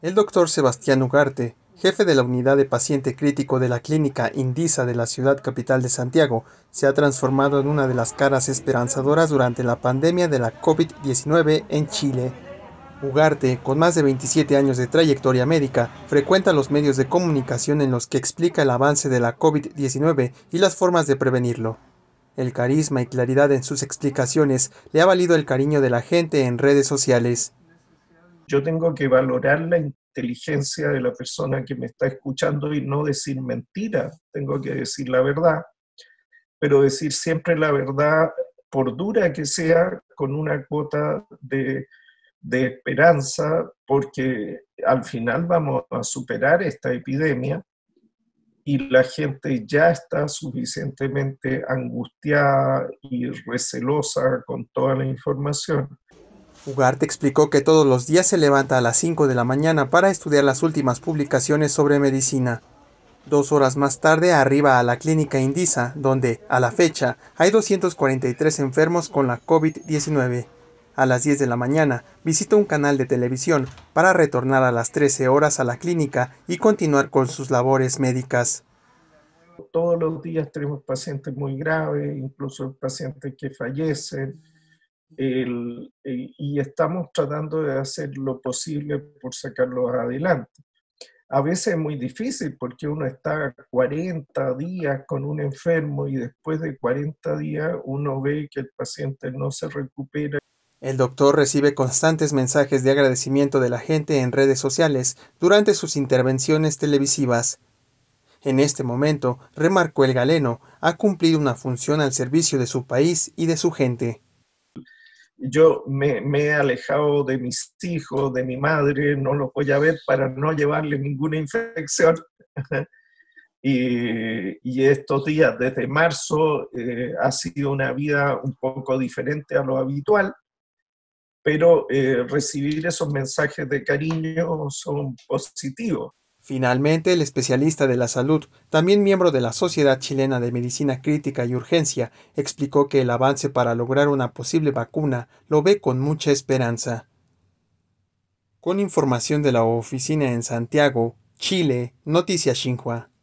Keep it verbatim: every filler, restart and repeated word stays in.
El doctor Sebastián Ugarte, jefe de la unidad de paciente crítico de la clínica Indisa de la ciudad capital de Santiago, se ha transformado en una de las caras esperanzadoras durante la pandemia de la COVID diecinueve en Chile. Ugarte, con más de veintisiete años de trayectoria médica, frecuenta los medios de comunicación en los que explica el avance de la COVID diecinueve y las formas de prevenirlo. El carisma y claridad en sus explicaciones le ha valido el cariño de la gente en redes sociales. Yo tengo que valorar la inteligencia de la persona que me está escuchando y no decir mentiras, tengo que decir la verdad, pero decir siempre la verdad, por dura que sea, con una cuota de, de esperanza, porque al final vamos a superar esta epidemia y la gente ya está suficientemente angustiada y recelosa con toda la información. Ugarte explicó que todos los días se levanta a las cinco de la mañana para estudiar las últimas publicaciones sobre medicina. Dos horas más tarde arriba a la clínica Indisa, donde, a la fecha, hay doscientos cuarenta y tres enfermos con la COVID diecinueve. A las diez de la mañana visita un canal de televisión para retornar a las trece horas a la clínica y continuar con sus labores médicas. Todos los días tenemos pacientes muy graves, incluso pacientes que fallecen, el, y estamos tratando de hacer lo posible por sacarlos adelante. A veces es muy difícil porque uno está cuarenta días con un enfermo y después de cuarenta días uno ve que el paciente no se recupera. El doctor recibe constantes mensajes de agradecimiento de la gente en redes sociales durante sus intervenciones televisivas. En este momento, remarcó el galeno, ha cumplido una función al servicio de su país y de su gente. Yo me, me he alejado de mis hijos, de mi madre, no los voy a ver para no llevarle ninguna infección. Y, y estos días, desde marzo, eh, ha sido una vida un poco diferente a lo habitual, pero eh, recibir esos mensajes de cariño son positivos. Finalmente, el especialista de la salud, también miembro de la Sociedad Chilena de Medicina Crítica y Urgencia, explicó que el avance para lograr una posible vacuna lo ve con mucha esperanza. Con información de la oficina en Santiago, Chile, Noticias Xinhua.